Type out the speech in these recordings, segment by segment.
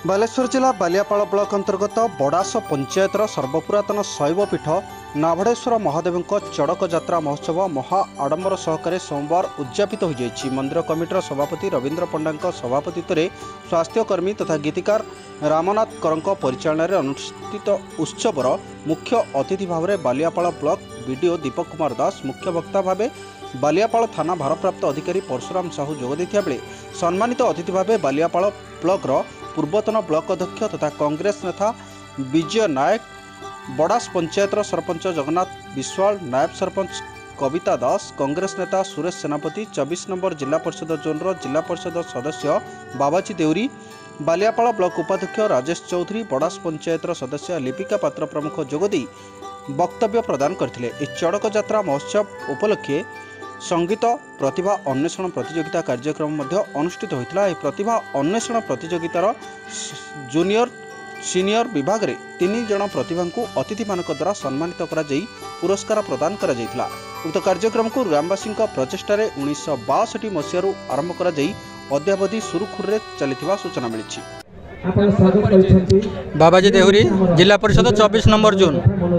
बालेश्वर जिला बालियापाल ब्लॉक अंतर्गत बड़ास पंचायतर सर्वपुरातन शैवपीठ नाभड़ेश्वर महादेव चड़क यात्रा महोत्सव महा आडंबर सहकारे सोमवार उद्यापित हो जाइछि। मंदिर कमिटर सभापति रवींद्र पंडा सभापतित्व स्वास्थ्यकर्मी तथा गीतिकार रामनाथ करंक परिचालन में अनुष्ठित उत्सवर मुख्य अतिथि भाव में बालियापाल ब्लॉक बीडीओ दीपक कुमार दास, मुख्य वक्ता भाव बालियापाल थाना भारप्राप्त अधिकारी परशुराम साहू जोगदेइथिबा बेले सम्मानित अतिथि भाव बालियापाल ब्लॉक पूर्वतन ब्लॉक अध्यक्ष तथा कांग्रेस नेता विजय नायक, बड़ास पंचायतर सरपंच जगन्नाथ विश्वाल, नायब सरपंच कविता दास, कांग्रेस नेता सुरेश सेनापति, 24 नंबर जिला परिषद जोनर जिला परिषद सदस्य बाबाजी देउरी, बालियापाल ब्लॉक उपाध्यक्ष राजेश चौधरी, बड़ास पंचायतर सदस्य लिपिका पात्र प्रमुख जोगदी वक्तव्य प्रदान करथिले। इस चड़क यात्रा महोत्सव उपलक्षे संगीत प्रतिभा अन्वेषण प्रतियोगिता कार्यक्रम मध्य अनुष्ठित होता है। प्रतिभा अन्वेषण प्रतियोगितार जूनियर सीनियर विभाग में 3 जन प्रतिभा को अतिथि मान द्वारा सम्मानित करा जाई पुरस्कार प्रदान करा जाइथिला। उक्त कार्यक्रम को ग्रामवासी प्रचेषार 1962 मसीह आरंभ करा जाई अद्यावधि सुरुखुर में चली सूचना मिली। बाबाजी देहुरी जिला परिषद 24 नंबर जोन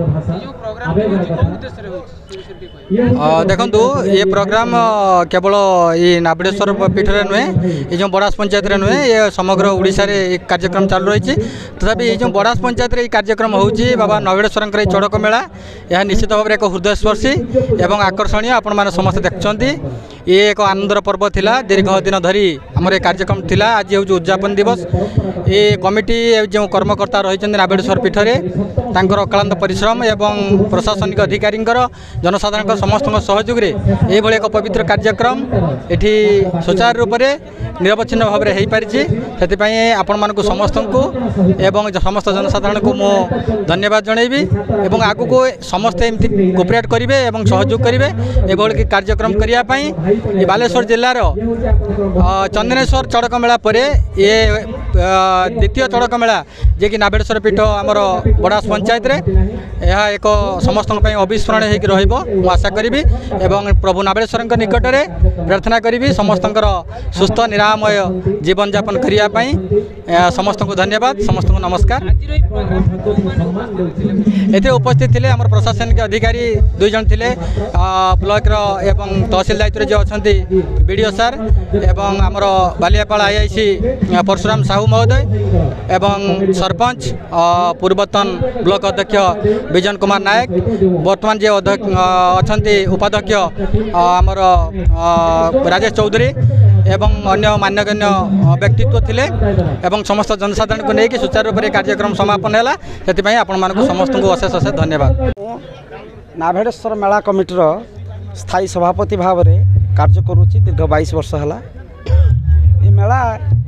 देखु ये प्रोग्राम केवल ये नाभड़ेश्वर पीठ में नुहे, ये जो बड़ास पंचायत रे नुहे, ये समग्र ओडिशा रे एक कार्यक्रम चालू रही। तथापि ये जो बड़ास पंचायत रे कार्यक्रम होउची बाबा नाभड़ेश्वर चड़क मेला, यह निश्चित भाव में एक हृदयस्पर्शी एवं आकर्षणीय आपण मैंने समस्त देखते। ये एक आनंदर पर्व थिला, दीर्घ दिन धरी आमर ये कार्यक्रम थिला। आज हूँ उद्यापन दिवस। ये कमिटी जो कर्मकर्ता रही नाभड़ेश्वर पीठ में तांकर अक्लांत परिश्रम एवं प्रशासनिक अधिकारी जनसाधारण समस्त सहयोग में यह एक पवित्र कार्यक्रम एठी सुचारू रूप से निरवच्छिन्न भाव में हो पारिछि। से आपण मानक समस्त को एवं समस्त जनसाधारण को मो धन्यवाद जनइबी एवं आगु को समस्ते एमती कोऑपरेट करेंगे एवं सहयोग करेंगे एभली कार्यक्रम करने। बालेश्वर जिलार चंदनेश्वर चड़क मेला पर ये द्वितीय चड़क मेला जे कि नाभड़ेश्वर पीठ आमर बड़ास पंचायत रे यह एक समस्त अविस्मरणीय हो आशा करी एवं प्रभु नाभड़ेश्वर निकट में प्रार्थना करी समस्त सुस्थ निरामय जीवन यापन करने। समस्त को धन्यवाद, समस्त को नमस्कार। एथे उपस्थित थे आम प्रशासनिक अधिकारी 2 जन थे, ब्लॉक एवं तहसील दायित्व जो अच्छा बीडीओ सार एवं आमर बालियापाल आईआईसी परशुराम साहू महोदय एवं सरपंच पूर्वतन ब्लॉक अध्यक्ष विजय कुमार नायक, वर्तमान जो अच्छा उपाध्यक्ष आमर राजेश चौधरी एवं अन्य मान्यगण्य व्यक्तित्व थिले एवं समस्त जनसाधारण को लेकिन सुचारू रूप से कार्यक्रम समापन है। से आपण मानक समस्त को अशेष अशेष धन्यवाद। नाभड़ेश्वर मेला कमिटर स्थायी सभापति भाव में कार्य करुच्ची दीर्घ 22 वर्ष है। ये मेला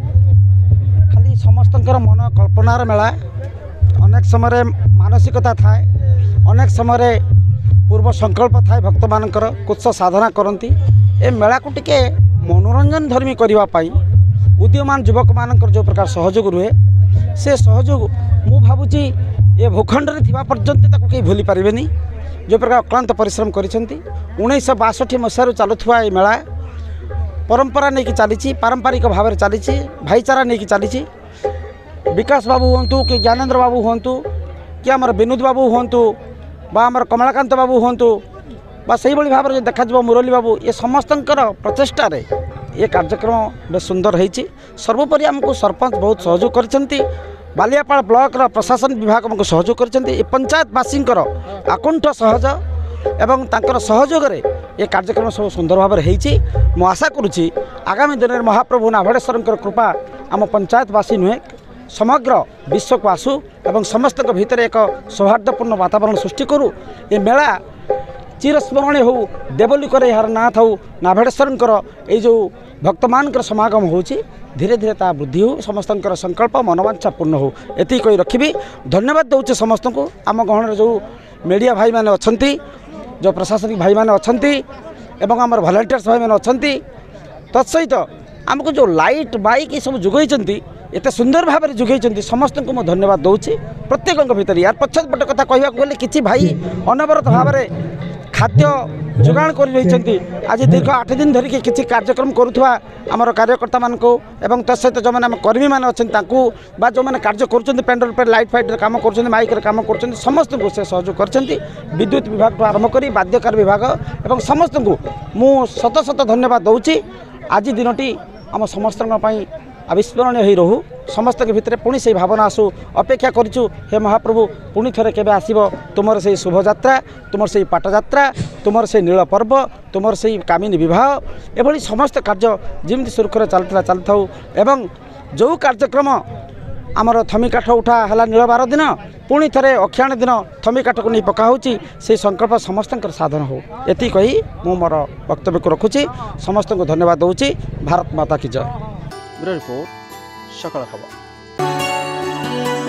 खाली समस्त मन कल्पनार मेला, अनेक समय मानसिकता थाए, अनेक समय पूर्व संकल्प थाए, भक्त मानकर कुछ साधना करती। ए मेला को टिके मनोरंजन धर्मी करने उद्यमान युवक मानकर जो प्रकार सहयोग रुहे, से सहयोग मु भावुची ये भूखंड रे थिबा पर्यंत ताको कहीं भूली पारिबेनी। जो प्रकार अक्लांत परिश्रम करिसेंती 1962 मसीह चलुवा ये मेला परंपरा नहीं कि चली, पारंपरिक भाव में चली, भाईचारा नहीं कि चली। विकास बाबू हूँ कि ज्ञानेन्द्र बाबू हूँ कि आमर विनोद बाबू हूँ बा आमर कमलाकांत बाबू हूँ बा से भाव में देखा मुरली बाबू, ये समस्त प्रचेषार ये कार्यक्रम बेस सुंदर होती। सर्वोपरि आमको सरपंच बहुत सहयोग करछंती, बालियापाल ब्लॉक प्रशासन विभाग आमको सहयोग करछंती। पंचायतवासी आकुंठ सहयोग एवं तांकर सहयोग रे ये कार्यक्रम सब सुंदर भाव में होती। मु आशा करुच्ची आगामी दिन में महाप्रभु नाभड़ेश्वर कृपा आम पंचायतवासी नुहे समग्र विश्व को आसू एवं समस्त भीतर एक सौहार्दपूर्ण वातावरण सृष्टि करूँ। ये मेला चिरस्मरणीय हो, देवलिकर यार ना था नाभड़ेश्वर ये जो भक्त मान समागम हो धीरे धीरे ता वृद्धि हो, समस्त संकल्प मनोवांछा पूर्ण हो, एति कही रखी धन्यवाद दूचे समस्त को। आम गहन जो मीडिया भाई मैंने अच्छा, जो प्रशासनिक भाई मैंने अच्छा एवं आम भलेंटियर्स भाई मैंने अच्छा, तत्सहित आमको जो लाइट बाइक ये सब जोगई एत सुंदर भाव में जोगई समस्त को मैं धन्यवाद दूची। प्रत्येक भीतर यार पछपट कथा कहवाक गले कि भाई अनवरत भाव में खाद्य जोगाण कर रही आज दीर्घ 8 दिन धरिकी किसी कार्यक्रम करुवा आमर कार्यकर्ता मानक एवं तत्सहित जो मैंने कर्मी मैंने अच्छा जो मैंने कार्य कर पेंडल पर लाइट फाइट काम कर माइक काम कर समस्त को से सहयोग कर विद्युत विभाग ठूँ आरंभ कर बाध्यकार विभाग एवं समस्त को मु शत शत धन्यवाद दूची। आज दिनटी आम समस्त अविस्मरणीय हो रहू समस्त के भितर पुणी से भावना आसू अपेक्षा करूँ हे महाप्रभु पुणी थे केबे आसीबो तुमर से शुभयात्रा तुमर से पाटयात्रा तुमर से नील पर्व तुमर से कामिनी विवाह एभली समस्त कार्य जमी सुरखुर चलता चलता एवं जो कार्यक्रम आमर थमी काठ उठा है नील 12 दिन पुणी थे अक्षाण दिन थमी काठ को नहीं पका से संकल्प समस्त साधन हो एति कही मु मोर वक्तव्य को रखुची समस्त को धन्यवाद दूची। भारत माता की जय। ब्यूरो रिपोर्ट सकाळ खबर।